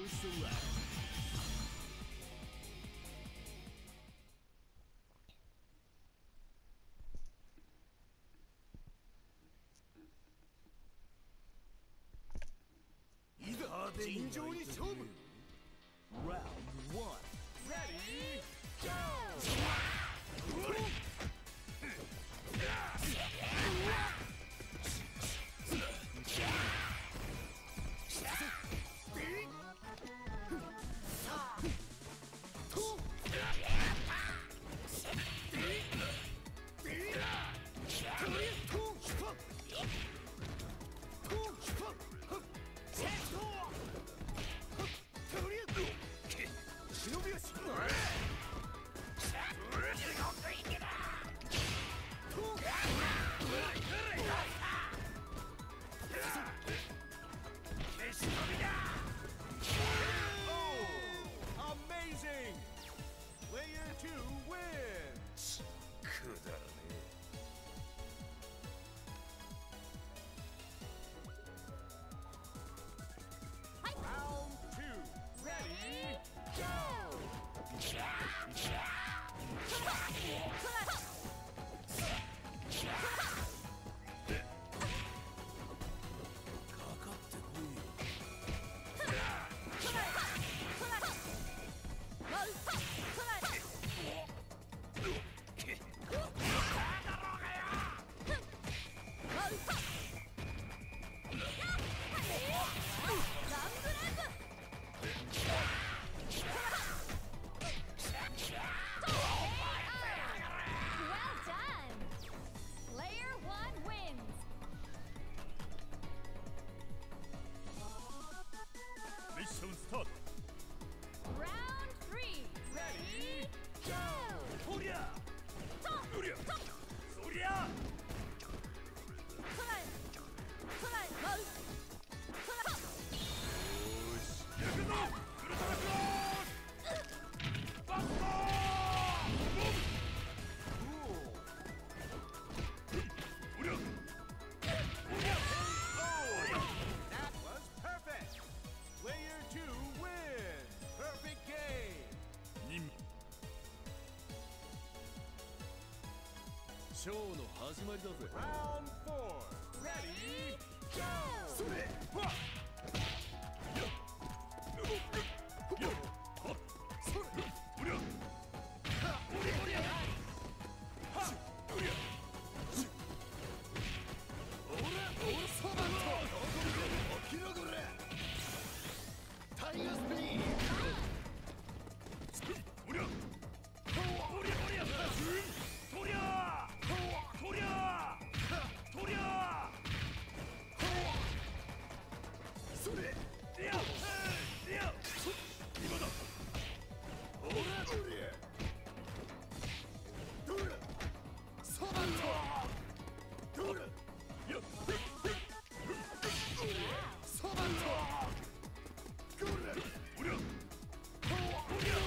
尋常に勝負。 Round 1 Ready Go! Amazing! Player 2 wins! くだらねえ。Round 2 Ready Go! ミッションスタート。 Round 3 Ready Go! おりゃおりゃそりゃやるぞウルトラクロースバスターおりゃおりゃ That was perfect! Player 2 wins! Perfect game! ショーの始まりだぜ。Round 4 Ready Go! それはっタイガースピード！おりゃおりゃおりゃとりゃとりゃとりゃそれいやいや今だおりゃおりゃどらサバントどらやサバントこらおりゃおりゃおりゃ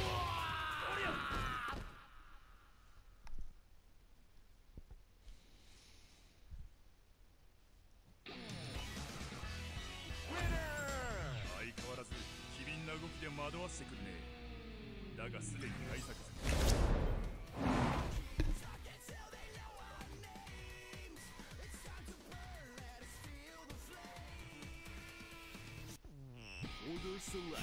相変わらず機敏な動きで惑わせてくるね。だがすでに対策済み。Order select.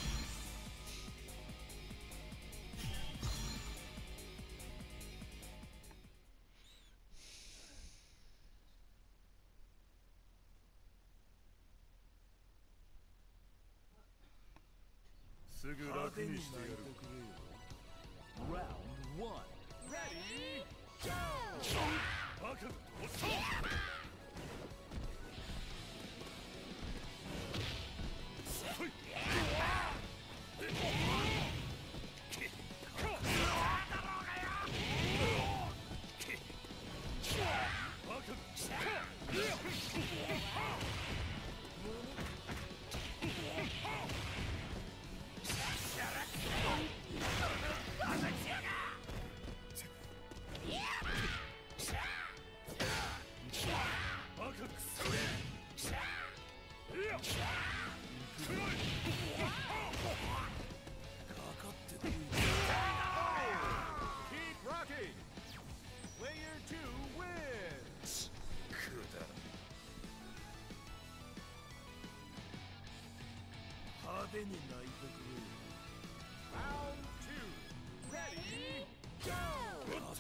Round 1 Ready Go! Yeah! 手に泣いてくれ。Round 2 Ready Go! 分かった。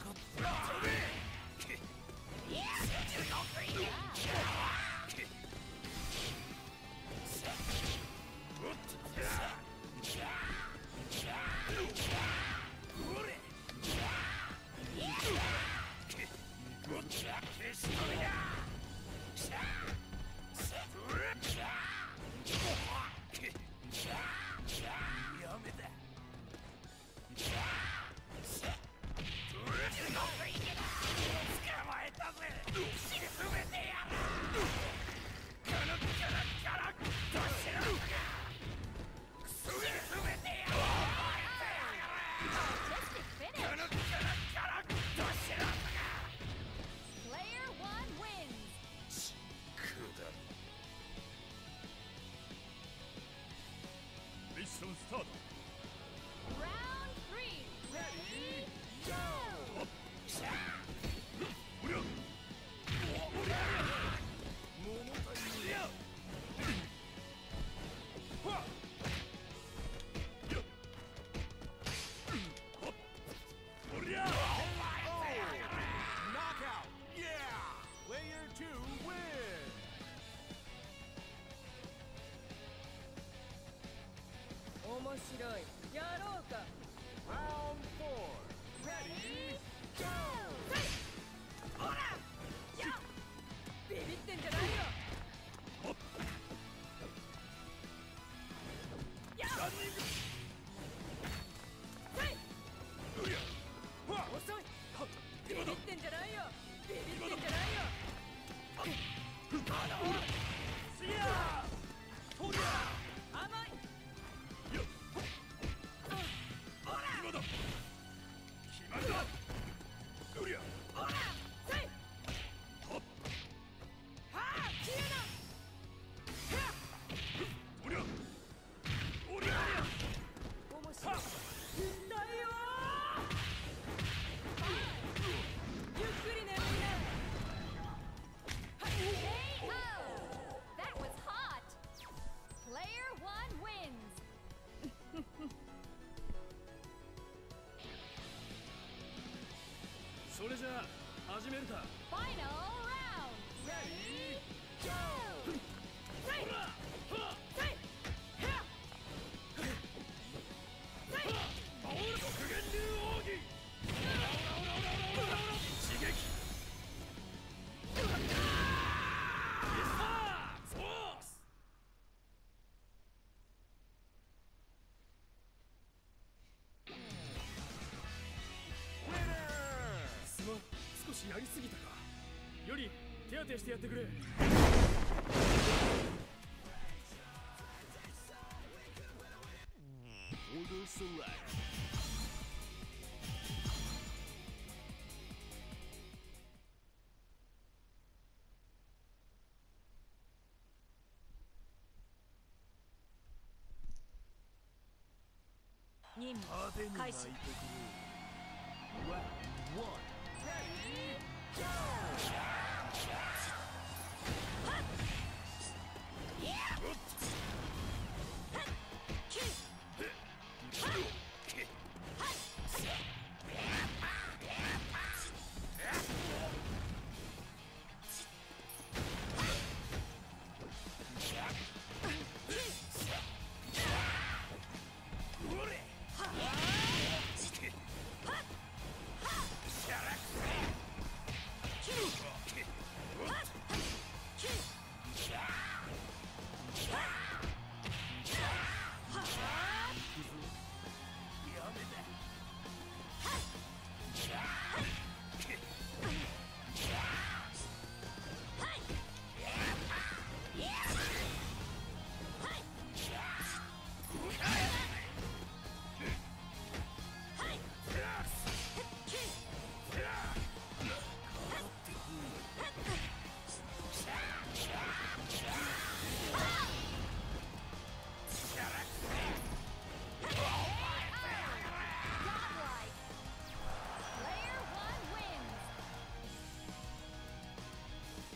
Player one wins. ミッションスタート。 Round three. Ready, go! おりゃ物足りねえ。はっよっほっおりゃ Knockout! Yeah! Player 2 win! 面白い。やろうか。 Round 4 Ready Go! ほらやっビビってんじゃないよ。 ほっやっランニングうりゃはっ遅い。 はっビビ今だってんじゃないよ。ビビってんじゃないよ。 すげやとりゃ甘い。 よっほら今だ決まりだうりゃほらせいほっはあ消えな。 おりゃおりゃ面白い。痛いよー。ゆっくり眠りな。 KO. That was hot. Player one wins. それじゃあ始めるか。 Final round. Ready, go! せいほらはっせいはっせい極限流奥義一撃ソースすまん、少しやりすぎたか。より手当てしてやってくれ。Order select. 任務派手に開始。 泣いてくれ。Round 1 Ready Go!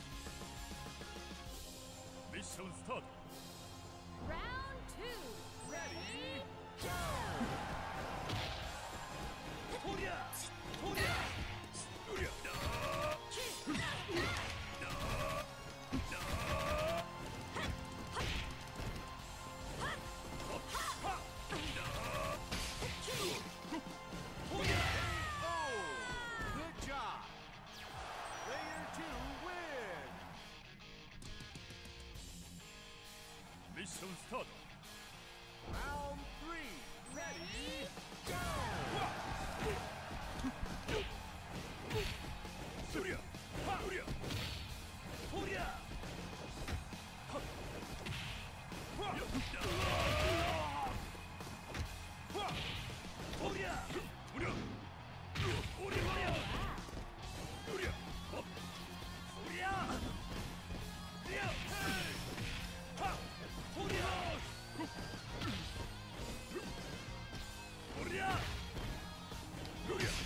ミッションスタート。 Round two. ッションスタート Round 3. Ready, go! そりゃそりゃそりゃはっはっそりゃそりゃおりゃそりゃはっそりゃそりゃはっそりゃそりゃそりゃ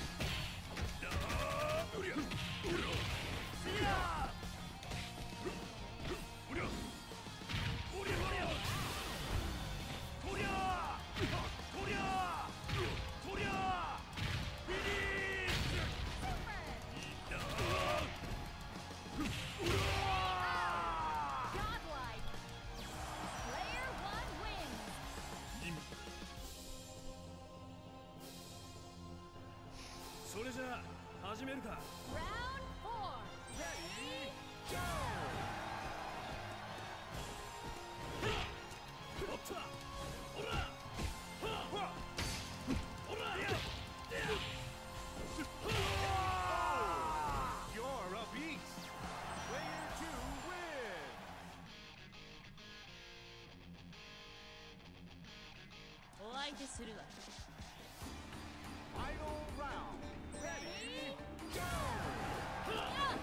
それじゃあ始めるか。 Round 4. Ready, go! おったおらおら You're a beast! Player 2 win! Final round. Ready, go!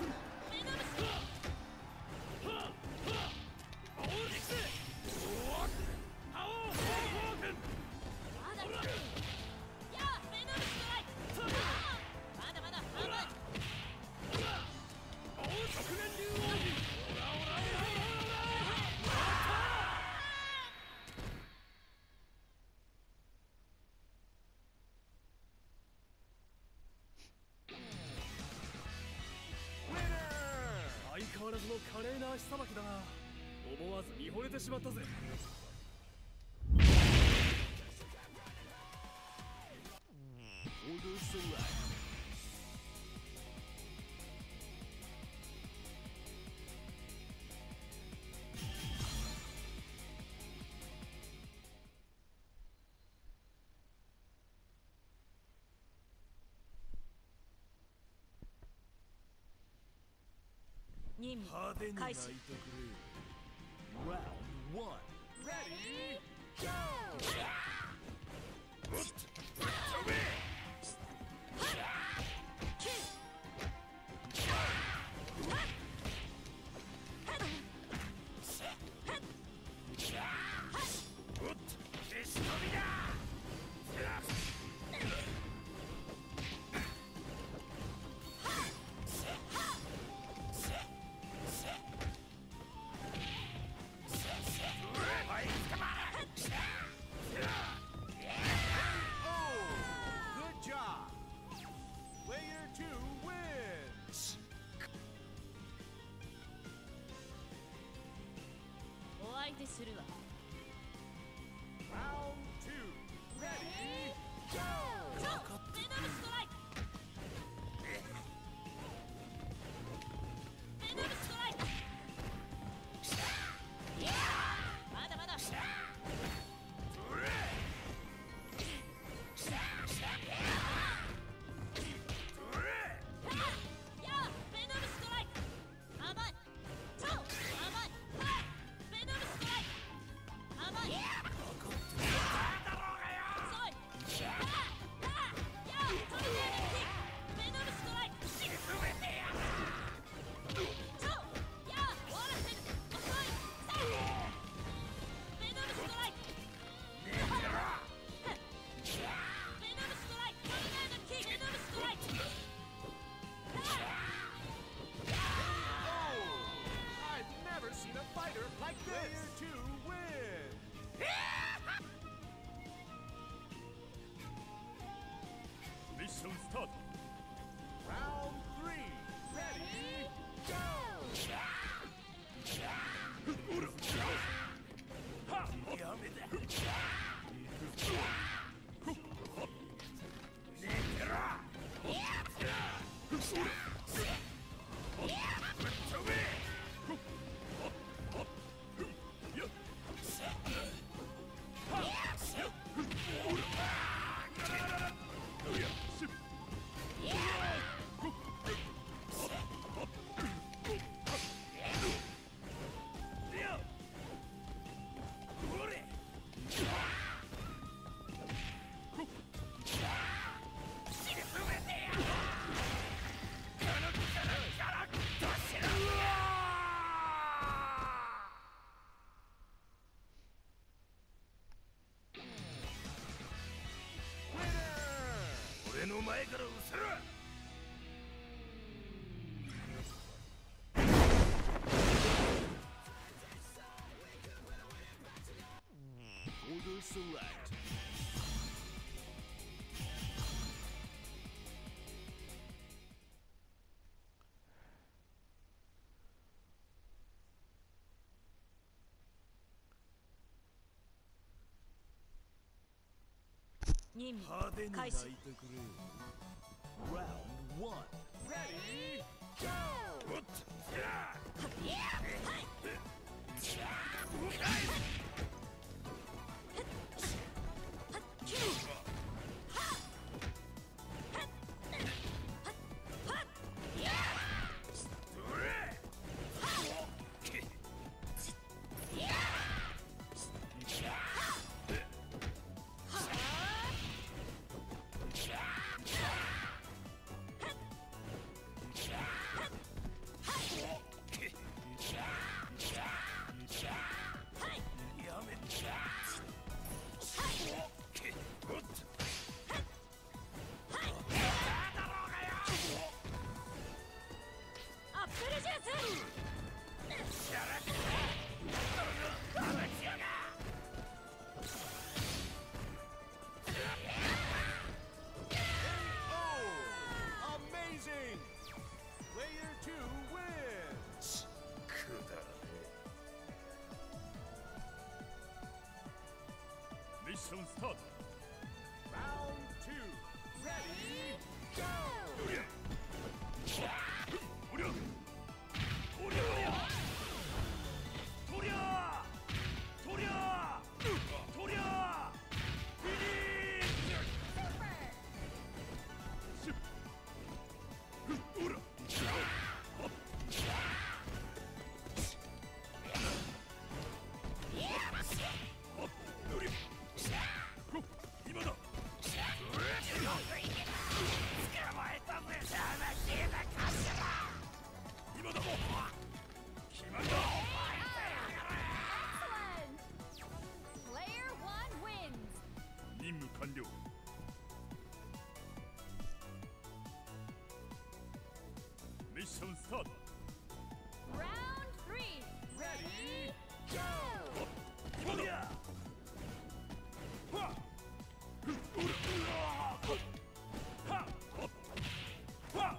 相変わらずの華麗な足さばきだな。思わず見惚れてしまったぜ。Order select. 任派手に務開始泣いてくれ。Round 1. Ready, go! 手するわ。 Round 2. Ready, go! 超ベノムストライク。ベノムストライク。まだまだ。 Mission start. Round 3. Ready, go! やめだ。 will select. Round 1. Ready, go! Amazing! Player 2 wins! くだらねえ。ミッションスタート。 Round 2. Ready, go! おりゃおりゃおりゃとりゃとりゃとりゃフィニッシュおら今だ今だ決まりだ Excellent! Player 1 wins. 任務完了ミッションスタート Round 3. Ready, go! 今だはっうらはっはっはっ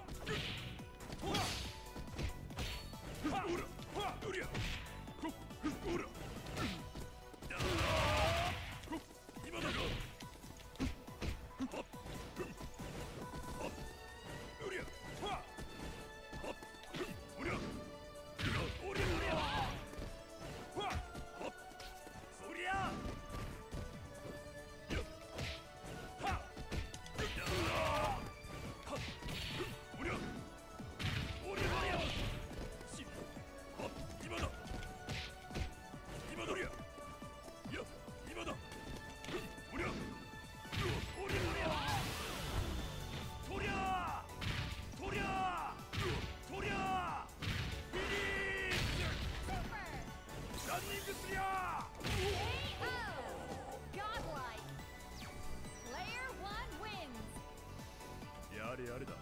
うらはっうりゃうら今だよはっうりゃはっうりゃおりゃうりゃはっそりゃはっおりゃおりゃおりゃしはっ今だ今だおりゃいや今だおりゃおりゃおりゃとりゃとりゃとりゃフィニッシュ Super! ランニングすりゃ KO! Godlike! Player 1 wins. やれやれだ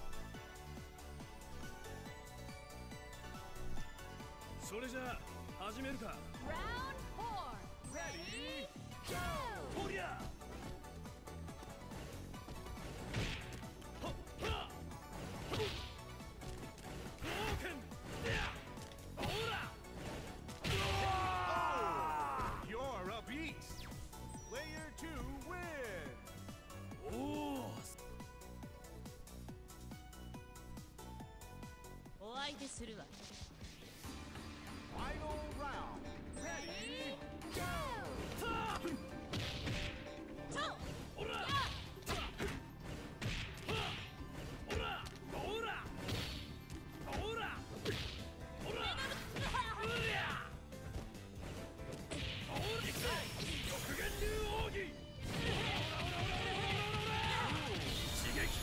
それじゃあ始めるか Round 4. Ready, go! とりゃ You're a beast! Player 2 wins! おおお相手するわ Final round. Ready, go! そうおらおらおらおらおらうりゃおりか極限流奥義刺激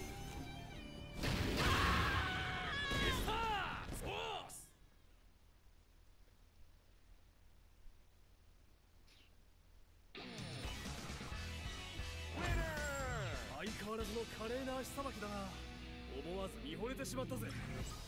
ミスターフォース Winner! 相変わらずの華麗な足さばきだな思わず見惚れてしまったぜ